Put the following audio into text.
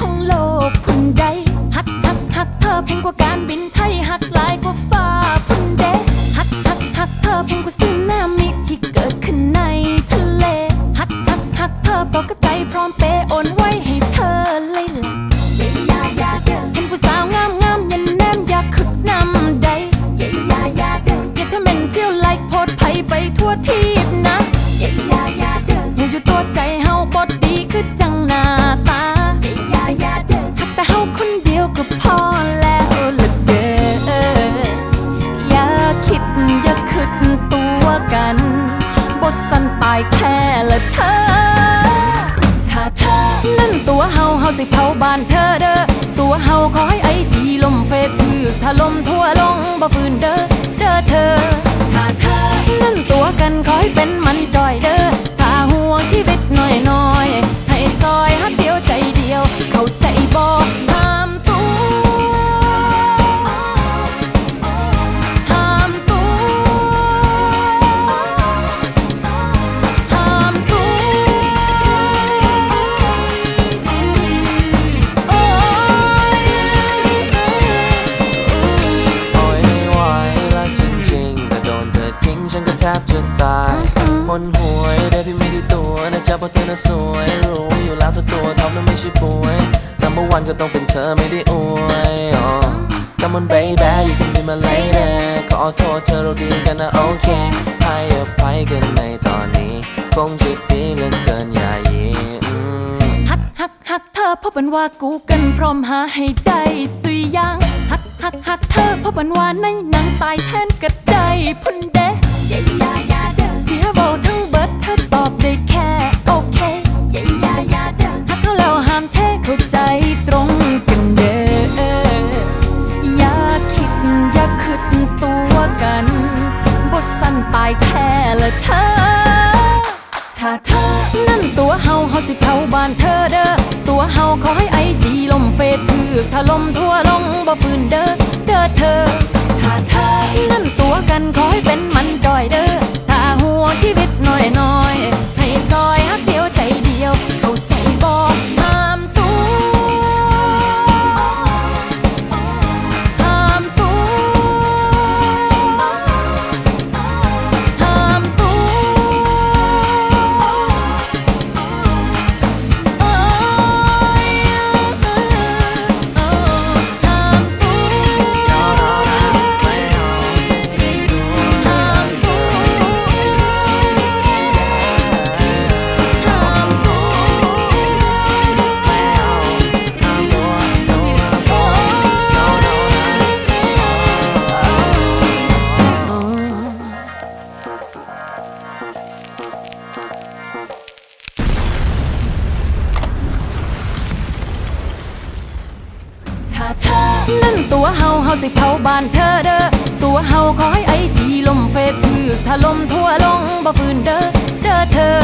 ของโลกพุ่นใดฮักเธอแพงกว่าการบินไทยฮักหลายกว่าฟ้าพุ่นเดฮักเธอแพงกว่าสึนามิที่เกิดขึ้นในทะเลฮักเธอบอกกับใจพร้อมเปย์โอนไว้ให้เธอเลยล่ะเห็นผู้สาวงามยันแนมอยากขึ้นนำใดอย่าทำเป็นเที่ยวไล่โพดไผ่ไปทั่วทีบนะอยู่ตัวใจเฮาบดดีคือจังหน้าตาฮักแต่เฮาคนเดียวก็พอแล้วละเด้ออย่าคิดอย่าขึ้นตัวกันบ่สั่นตายแท้ละเธอถ้าเธอนั่นตัวเฮาสิเผาบ้านเธอเด้อตัวเฮาขอให้ไอจีลมเฟซถือถ้าลมทั่วลงบ่ฟื้นเด้อเธอถ้าเธอนั่นตัวกันขอให้เป็นมันจอยเด้อถ้าห่วงชีวิตน้อยให้ซอยฮักเดียวใจเดียวเข้าใจบ่ห้ามตัวฉันก็แทบจะตายหนหวยได้พี่ไม่ได้ตัวนะจ๊ะเพราะเธอน่ะสวยรู้อยู่แล้วตัวท็อปนั้นไม่ใช่ป่วย Number one ก็ต้องเป็นเธอไม่ได้อวยCome on baby you can be my lady ขอโทษเธอเราดีกันนะโอเคให้อภัยกันในตอนนี้คงจะดีเหลือเกินอย่ายีฮักเธอเพราะเป็นว่ากูกันพร้อมหาให้ได้สุยยังฮักเธอเพราะเป็นว่าในหนังตายแทนก็ได้พุ่นเดที่เฮาเว้าทั้งเบิดเธอตอบได้แค่โอเคฮักเขาแล้วห้ามเทเข้าใจตรงกันเด้ออย่าคิดอย่าขึ้นตัวกันบ่สั่นตายแท้ละเธอถ้าเธอนั่นตัวเฮาสิเผาบ้านเธอเด้อตัวเฮาขอให้ไอจีลมเฟซถือถ้าลมทั่วลงบ่ฟื้นเด้อเธอถ้าเธอนั่นตัวกันขอให้เป็นมันจอยเด้อถ้าห่วงชีวิตน้อยให้ซอยฮักเดียวใจเดียวเข้าใจบ่ห้ามตัวถ้าเธอนั่นตัวเฮาสิเผาบ้านเธอเด้อตัวเฮาขอให้ไอจีลมเฟซถือถ้าลมทั่วลงบ่ฟื้นเด้อเธอ